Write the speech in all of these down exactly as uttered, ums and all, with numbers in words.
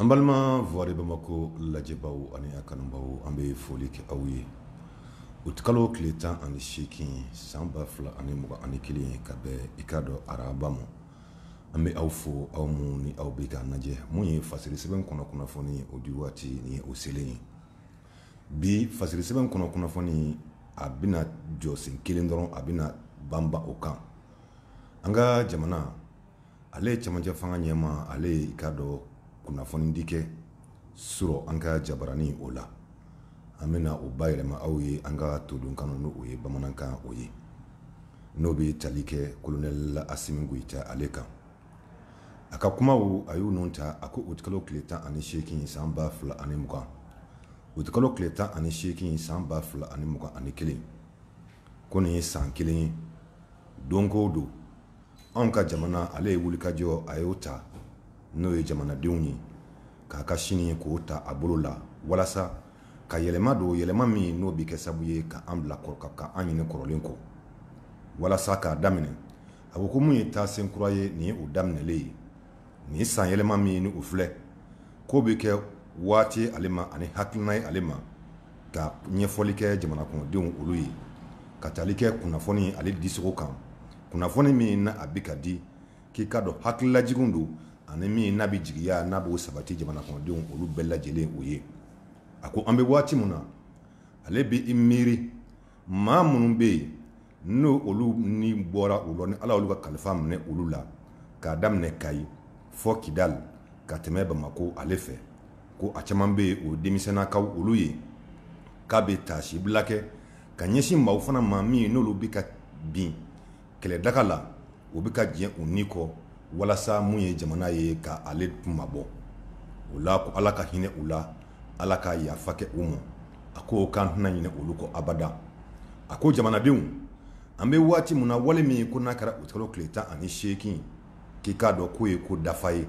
An balima voix de Bamako lajɛbaw ani a kanubaw an bɛ foli kɛ aw ye. O kalo tile tan ani seegin san ba fila ani mugan ani kelen ka bɛn i k'a dɔn araba ma. An bɛ aw fo aw mun ni aw bɛ k'a lajɛ mun ye fasiri sɛbɛn kɔnɔ kunnafoni o di waati ni o selen ye. Bi fasiri sɛbɛn kɔnɔ kunnafoni a bɛna jɔ sen kelen dɔrɔn a bɛna banba o kan. An ka jamana ale ye cɛmancɛ fanga ɲɛma ale ye i k'a dɔn kunnafoni di kɛ sɔrɔ an ka jabarani o la. An bɛna o bayɛlɛma aw ye an ka todun kanu n'o ye bamanankan o ye. N'o bɛ tali kɛ colonel Asimi Goyita ale kan. A ka kumaw a y'u nun ta a ko o kalo tile tan ani seegin san ba fila ani mugan. O kalo tile tan ani seegin san ba fila ani mugan ani kelen. Ko nin ye san kelen ye. Don ko don anw ka jamana ale ye wulikajɔ a y'o ta n'o ye jamanadenw ye k'a ka sini k'o ta a bolo la walasa ka yɛlɛma don yɛlɛma min n'o bɛ kɛ sabu ye ka an bila kɔrɔ ka an ɲini kɔrɔlen kɔ walasa k'a daminɛ a ko ko mun ye taasen kura ye nin ye o daminɛlen ye nin san yɛlɛma min ni o filɛ k'o bɛ kɛ waati ale ma ani hakilina ye ale ma ka ɲɛfɔli kɛ jamana kɔnɔdenw olu ye ka tali kɛ kunnafoni ale disogo kan kunnafoni min na a bɛ ka di k'i ka dɔn hakililajiginw don ani min n'a bɛ jigiya n'a b'o sabati jamana kɔnɔdenw olu bɛɛ lajɛlen o ye. A ko an bɛ waati min na ale bɛ i miiri maa minnu bɛ yen n'o olu ni bɔra o la ni ala olu ka kalifa minɛ olu la k'a daminɛ Kayi fɔ Kidali ka tɛmɛ Bamako ale fɛ ko a caman bɛ yen o denmisɛnnakaw olu ye k'a bɛ taasibila kɛ ka ɲɛsin maaw fana ma min n'olu bɛ ka bin kɛlɛdaga la o bɛ ka diɲɛ u ni kɔ walasa mun ye jamana ye ka ale mabɔ o la ko ala ka hinɛ u la ala ka yafa kɛ u ma a ko k'an tɛna ɲinɛ olu kɔ abada a ko jamanadenw an bɛ waati min na wale min ko n'a kɛra o kalo tile tan ani seegin k'i k'a dɔn k'o ye ko dafa ye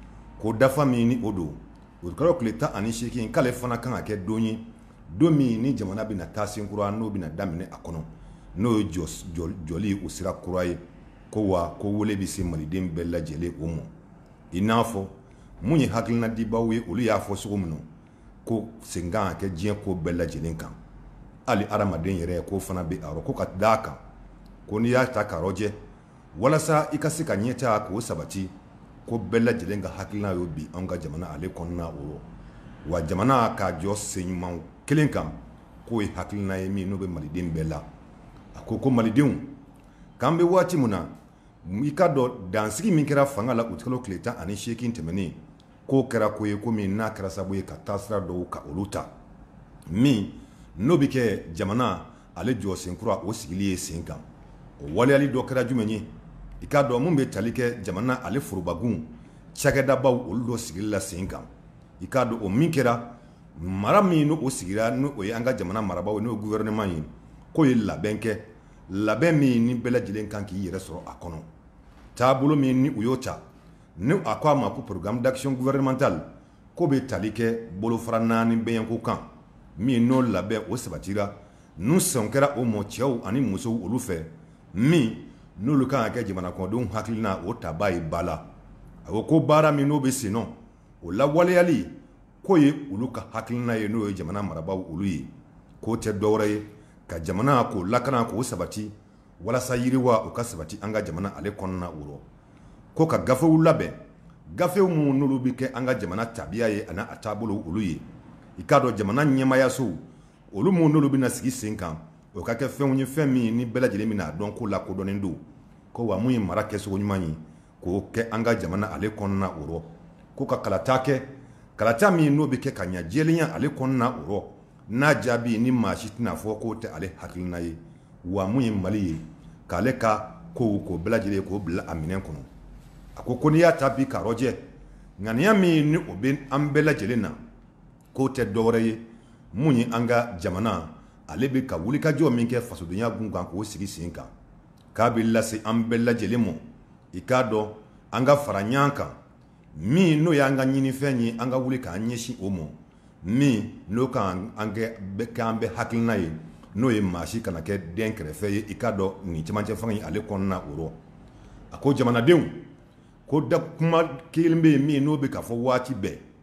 ko dafa min ni o don o kalo tile tan ani seegin k'ale fana kan ka kɛ don ye don min ni jamana bɛna taasen kura n'o bɛna daminɛ a kɔnɔ n'o ye jɔli o sira kura ye ko wa ko wele bɛ se maliden bɛɛ lajɛlen o ma i n'a fɔ mun ye hakilina dibaw ye olu y'a fɔ cogo min na ko sen kan ka kɛ diɲɛ ko bɛɛ lajɛlen kan hali adamaden yɛrɛ ko fana bɛ a ko ka d'a kan ko n'i y'a ta k'a lajɛ walasa i ka se ka ɲɛtaa k'o sabati ko bɛɛ lajɛlen ka hakilina y'o bi an ka jamana ale kɔnɔna o wa jamana k'a jɔ sen ɲuman kelen kan k'o ye hakilina ye min n'o bɛ maliden bɛɛ la a ko ko malidenw k'an bɛ waati min na i ka dɔn dansigi min kɛra fanga la o kalo tile tan ani seegin tɛmɛnen k'o kɛra ko ye ko min n'a kɛra sababu ye ka taasira dɔw ka olu ta min n'o bɛ kɛ jamana ale jɔ senkura o sigili ye sen kan o waleyali dɔ kɛra jumɛn ye i k'a dɔn mun bɛ tali kɛ jamana ale forobagun cakɛdabaw olu dɔ sigili la sen kan i k'a dɔn o min kɛra mara min n'o sigira n'o ye an ka jamana marabaaw n'o ye gouvernement ye k'o ye labɛn kɛ labɛn min ni bɛɛ lajɛlen kan k'i yɛrɛ sɔrɔ a kɔnɔ taabolo min ni u y'o ta ni a ko a ma ko programme d'action gouvernementale ko bɛ tali kɛ bolofara naani bɛɲɛko kan min n'o labɛn o sabatira n'u sɔn kɛra o mɔ cɛw ani musow olu fɛ min n'olu kan ka kɛ jamana kɔnɔdenw hakilina o taba ye ba la a ko ko baara min n'o bɛ sen nɔ o lawaleyali k'o ye olu ka hakilina ye n'o ye jamana marabaaw olu ye k'o tɛ dɔwɛrɛ ye ka jamana k'o lakana k'o sabati walasa yiriwa o ka sabati an ka jamana ale kɔnɔna o ko ka gafew labɛn gafew minnu n'olu bɛ kɛ an ka jamana tabiya ye ani a taabolo olu ye i k'a dɔn jamana ɲɛmaayaso olu minnu n'olu bɛna sigi sen kan o ka kɛ fɛnw ye fɛn min ni bɛɛ lajɛlen bɛna dɔn ko lakodɔnnen don ko wa mun ye mara kɛcogo ɲuman ye k'o kɛ an ka jamana ale kɔnɔna o ko ka kalata kɛ kalata min n'o bɛ kɛ ka ɲɛ jɛlenya ale kɔnɔna o n'a jaabi ni maa si tɛna fɔ k'o tɛ ale hakilina ye wa mun ye Mali ye k'ale ka kow k'o bɛɛ lajɛlen k'o bila a minɛn kɔnɔ a ko ko n'i y'a ta bi ka lajɛ ŋaniya min ni o bɛ an bɛɛ lajɛlen na k'o tɛ dɔwɛrɛ ye mun ye an ka jamana ale bɛ ka wulikajɔ min kɛ fasoden gun kan k'o sigi sen kan k'a bɛ lase an bɛɛ lajɛlen ma i k'a dɔn an ka fara ɲɔgɔn kan min n'o y'an ka ɲinifɛn ye an ka wuli k'an ɲɛsin o ma min n'o kan an k'an bɛ hakilina ye n'o ye maa si kana kɛ den kɛrɛfɛ ye i k'a dɔn nin cɛmancɛ fanga in ale kɔnɔna o a ko jamanadenw ko da kuma kelen bɛ yen min n'o bɛ ka fɔ waati bɛɛ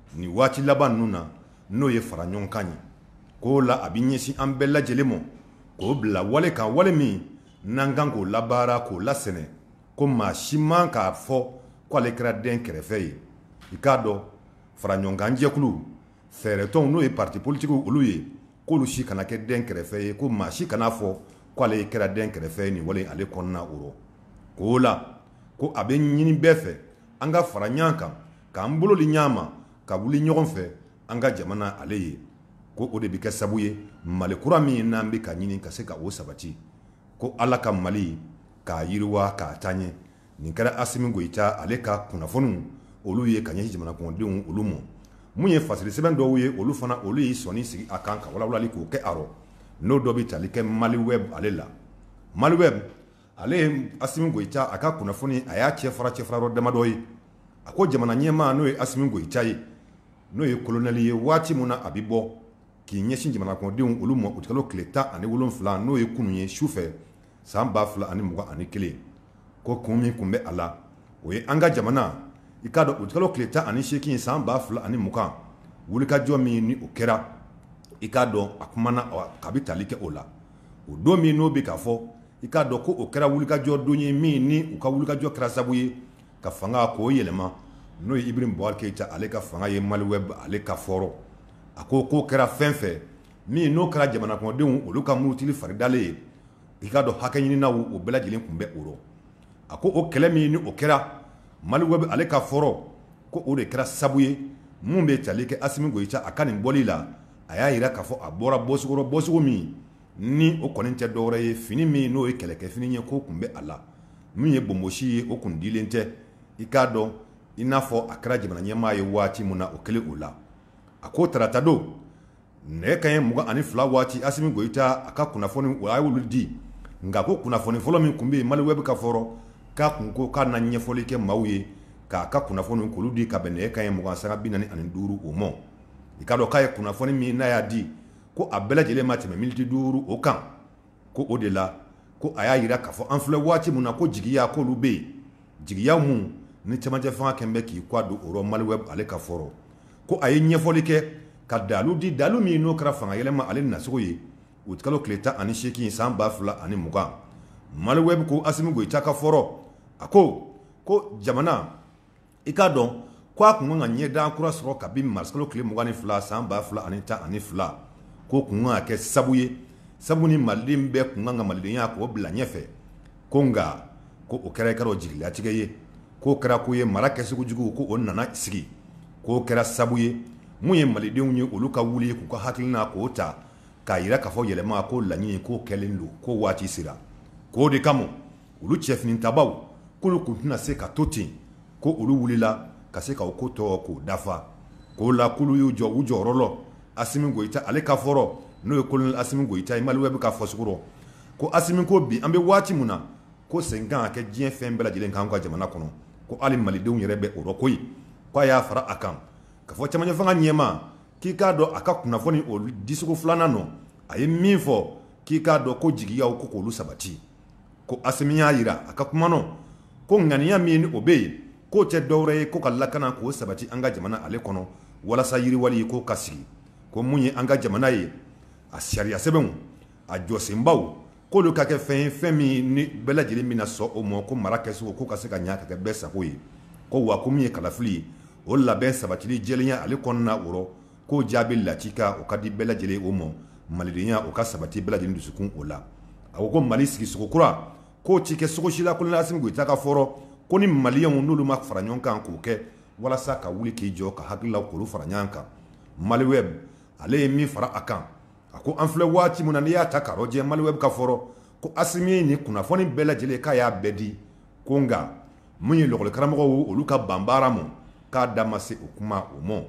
ni waati laban ninnu na n'o ye fara ɲɔgɔn kan ye k'o la a bɛ ɲɛsin an bɛɛ lajɛlen ma k'o bila wale kan wale min n'an kan k'o labaara k'o lasɛnɛ ko maa si man k'a fɔ k'ale kɛra den kɛrɛfɛ ye i k'a dɔn fara ɲɔgɔn kan jɛkulu fɛɛrɛtɔnw n'o ye parti politiques olu ye k'olu si kana kɛ den kɛrɛfɛ ye ko maa si kana fɔ k'ale kɛra den kɛrɛfɛ ye nin wale ale kɔnɔna o rɔ k'o la ko a bɛ ɲini bɛɛ fɛ an ka fara ɲɔgɔn kan k'an bolo di ɲɔgɔn ma ka wuli ɲɔgɔn fɛ an ka jamana ale ye ko o de bɛ kɛ sabu ye mali kura min n'an bɛ ka ɲini ka se ka o sabati ko ala ka mali k'a yiriwa k'a taa ɲɛ nin kɛra Asimi Goyita ale ka kunnafoniw olu ye ka ɲɛsin jamana kɔnɔdenw olu ma mun ye fasili sɛbɛn dɔw ye olu fana olu ye sɔnni sigi a kan ka walawalali k'o kɛ a rɔ n'o dɔ bɛ tali kɛ Mali Web ale la Mali Web ale ye Asimi Goyita a ka kunnafoni a y'a cɛ fara cɛ fara yɔrɔ damadɔ ye a ko jamana ɲɛmaa n'o ye Asimi Goyita ye n'o ye kolonɛli ye waati min na a bɛ bɔ k'i ɲɛsin jamana kɔnɔdenw olu ma o kalo tile tan ani wolonfila n'o ye kunun ye sufɛ san ba fila ani mugan ani kelen ko kun min kun bɛ a la o ye an ka jamana i k'a dɔn o kalo tile tan ani seegin san ba fila ani mugan wulikajɔ min ni o kɛra i k'a dɔn a kumana a bɛ tali kɛ o la o don min n'o bɛ k'a fɔ i k'a dɔn ko o kɛra wulikajɔ don ye min ni u ka wulikajɔ kɛra sabu ye ka fanga k'o yɛlɛma n'o ye Ibrahim Boubacar Keïta ale ka fanga ye Mali Web ale ka fɔrɔ a ko k'o kɛra fɛn fɛn min n'o kɛra jamana kɔnɔdenw olu ka murutili faridalen ye i k'a dɔn hakɛ ɲininaw o bɛɛ lajɛlen tun bɛ o rɔ a ko o kɛlɛ min ni o kɛra Mali Web ale ka fɔrɔ ko o de kɛra sabu ye mun bɛ tali kɛ Asimi Goyita a ka nin bɔli la a y'a yira k'a fɔ a bɔra bɔsogɔrɔ bɔsogo min ni o kɔni tɛ dɔwɛrɛ ye fini min n'o ye kɛlɛkɛfini ye k'o tun bɛ a la min ye bonbosi ye o kun dilen tɛ i k'a dɔn i n'a fɔ a kɛra jamana ɲɛmaa ye waati min na o kɛlen o la a ko tarata don nɛgɛ kanɲɛ mugan ani fila waati Asimi Goyita a ka kunnafoni o a y'olu di nka ko kunnafoni fɔlɔ min tun bɛ yen Mali Web ka fɔrɔ k'a kun ko k'a na ɲɛfɔli kɛ maaw ye k'a ka kunnafoni k'olu di ka bɛn nɛgɛ kanɲɛ mugan sanga bi naani ani duuru o ma i k'a dɔn k'a ye kunnafoni min n'a y'a di ko a bɛɛ lajɛlen ma tɛmɛ miniti duuru o kan ko o de la ko a y'a yira k'a fɔ an filɛ waati min na ko jigiya k'olu bɛ yen jigiya mun ni cɛmancɛ fanga kɛn bɛ k'i kɔ don o rɔ Mali Web ale ka fɔrɔ ko a ye ɲɛfɔli kɛ ka dalu di dalu min n'o kɛra fanga yɛlɛma ale nasogo ye o kalo tile tan ani seegin san ba fila ani mugan Mali Web ko Asimi Goyita ka fɔrɔ a ko ko jamana i k'a dɔn ko a kun kan ka ɲɛdan kura sɔrɔ kabi mars kalo tile mugan ni fila san ba fila ani tan ani fila ko kun kan ka kɛ sabu ye sabu ni maliden bɛɛ kun kan ka malidenya k'o bila ɲɛfɛ ko nka ko o kɛra i ka dɔn jigilatigɛ ye k'o kɛra ko ye mara kɛsugu jugu ko o nana sigi k'o kɛra sabu ye mun ye malidenw ye olu ka wuli k'u ka hakilina k'o ta k'a yira k'a fɔ yɛlɛma ko laɲini k'o kɛlen don ko waati sera k'o de kama olu cɛfinitabaw k'olu kun tɛna se ka to ten ko olu wulila ka se k'o ko tɔ k'o dafa k'o la k'olu y'u jɔ u jɔyɔrɔ la Asimi Goyita ale ka fɔrɔ n'o ye kolonɛli Asimi Goyita ye Mali Web ka fɔ sugu rɔ ko Asimi ko bi an bɛ waati min na ko segin kan ka kɛ diɲɛ fɛn bɛɛ lajɛlen kan ka jamana kɔnɔ ko hali malidenw yɛrɛ bɛ o rɔ koyi k'a y'a fara a kan ka fɔ cɛmancɛ fanga ɲɛmaa k'i k'a dɔn a ka kunnafoni o disogo filanan nɔ a ye min fɔ k'i k'a dɔn ko jigiyaw ko k'olu sabati ko Asimi y'a yira a ka kuma nɔ ko ŋaniya min ni o bɛ yen k'o tɛ dɔwɛrɛ ye ko ka lakana k'o sabati an ka jamana ale kɔnɔ walasa yiriwali k'o ka sigi ko mun ye an ka jamana ye a sariya sɛbɛnw a jɔsenbaw k'olu ka kɛ fɛn ye fɛn min ni bɛɛ lajɛlen bɛna sɔn o ma ko mara kɛcogo k'o ka se ka ɲɛ ka kɛ bɛɛ sago ye ko wa ko min ye kalafili ye o labɛn sabatili jɛlenya ale kɔnɔna o rɔ k'o jaabi latika o ka di bɛɛ lajɛlen o ma malidenya o ka sabati bɛɛ lajɛlen dusukun o la a ko ko Mali sigi sogo kura k'o ti kɛ sogo si la kolonɛli Asimi Goyita ka fɔrɔ ko ni maliyɛnw n'olu ma fara ɲɔgɔn kan k'o kɛ walasa ka wuli k'i jɔ ka hakililaw k'olu fara ɲɔgɔn kan Mali Web ale ye min fara a kan a ko an filɛ waati min na n'i y'a ta k'a lajɛ Mali Web ka fɔrɔ ko Asimi ye nin kunnafoni bɛɛ lajɛlen k'a y'a bɛɛ di ko nka mun ye lɔgɔli karamɔgɔw olu ka Bambara ma k'a da ma se o kuma o ma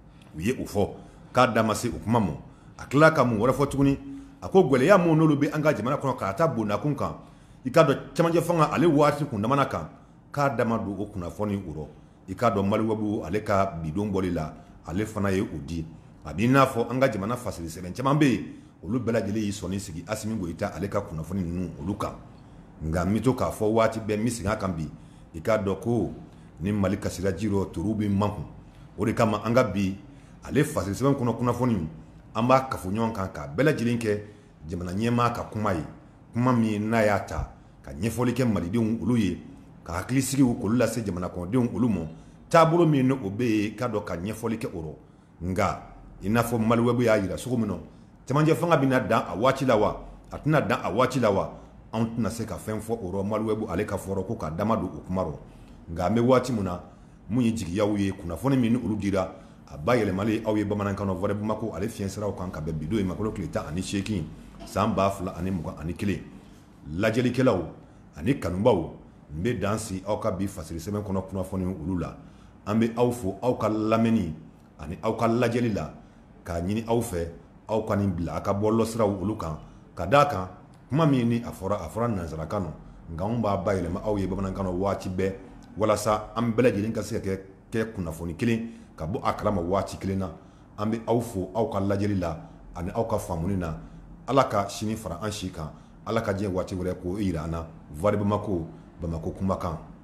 u ye o fɔ k'a da ma se o kuma ma a tila ka mun wɛrɛ fɔ tuguni a ko gɛlɛya mun n'olu bɛ an ka jamana kɔnɔ k'a ta bondakun kan i k'a dɔn cɛmancɛ fanga ale waati kun damana kan k'a dama don o kunnafoni o rɔ i k'a dɔn Mali Web ale ka bidon bɔli la ale fana ye o di a b'i n'a fɔ an ka jamana fasili sɛbɛn caman bɛ yen olu bɛɛ lajɛlen y'i sɔnni sigi Asimi Goyita ale ka kunnafoni ninnu olu kan nka n bɛ to k'a fɔ waati bɛɛ n bɛ segin a kan bi i k'a dɔn ko ni Mali kasira ji rɔ turu bɛ man kun o de kama an ka bi ale fasiri sɛbɛn kɔnɔ kunnafoni an b'a kafo ɲɔgɔn kan ka bɛɛ lajɛlen kɛ jamana ɲɛmaa ka kuma ye kuma min n'a y'a ta ka ɲɛfɔli kɛ malidenw olu ye ka hakili sigiw k'olu lase jamana kɔnɔdenw olu ma taabolo min ni o bɛ yen k'a dɔn ka ɲɛfɔli kɛ o rɔ nka i n'a fɔ Mali web y'a jira cogo min na cɛmancɛ fanga bɛna dan a waati la wa a tɛna dan a waati la wa anw tɛna se ka fɛn fɔ o rɔ Mali web ale ka fɔra ko k'a dama don o kuma rɔ nka an bɛ waati min na mun ye jigiyaw ye kunnafoni min ni olu dira a ba yɛlɛmali aw ye bamanankan na voix de Bamako ale fiɲɛ siraw kan ka bɛn bi don in ma kalo tile tan ani seegin san ba fila ani mugan ani kelen lajɛlikɛlaw ani kanubaw n bɛ dan si aw ka bi fasiri sɛbɛn kɔnɔ kunnafoni olu la an bɛ aw fo aw ka lamɛnni ani aw ka lajɛli la k'a ɲini aw fɛ aw ka nin bila a ka bɔlɔ siraw olu kan ka d'a kan kuma min ni a fɔra a fɔra nanzarakan na nka anw b'a ba yɛlɛma aw ye bamanankan na waati bɛɛ walasa an bɛɛ lajɛlen ka se ka kɛ kɛ kunnafoni kelen ka bɔ a kalama waati kelen na an bɛ aw fo aw ka lajɛli la ani aw ka faamuni na ala ka sini fara an si kan ala ka diɲɛ waati wɛrɛ k'o jira an na voix de Bamako Bamako kumakan